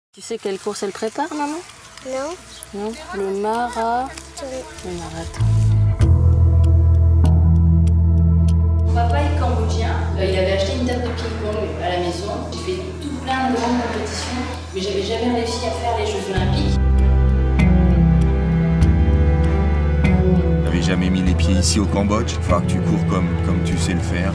Tu sais quelle course elle prépare, maman? Non. Non, le marathon. Le marathon. Mon papa est cambodgien. Il avait acheté une table de ping-pong à la maison. J'ai fait tout plein de grandes compétitions, mais j'avais jamais réussi à faire les Jeux Olympiques. J'avais jamais mis les pieds ici au Cambodge. Il va falloir que tu cours comme tu sais le faire.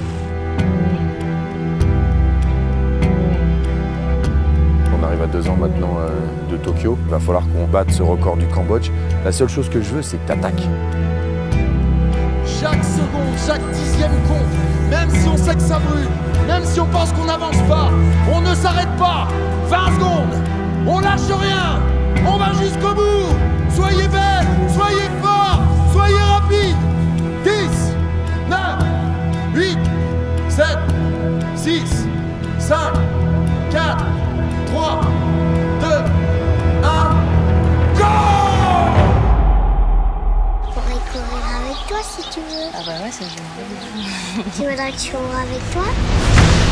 On arrive à 2 ans maintenant de Tokyo. Il va falloir qu'on batte ce record du Cambodge. La seule chose que je veux, c'est que t'attaques. Chaque seconde, chaque dixième compte. Même si on sait que ça brûle, même si on pense qu'on n'avance pas, on ne s'arrête pas. 20 secondes, on lâche rien. On va jusqu'au bout. Soyez belles, soyez forts, soyez rapides. 10, 9, 8, 7, 6, 5, 4, 3, 2, 1, go! Je pourrais courir avec toi si tu veux. Ah bah ouais, ça j'aimerais bien. Tu voudrais que je cours avec toi?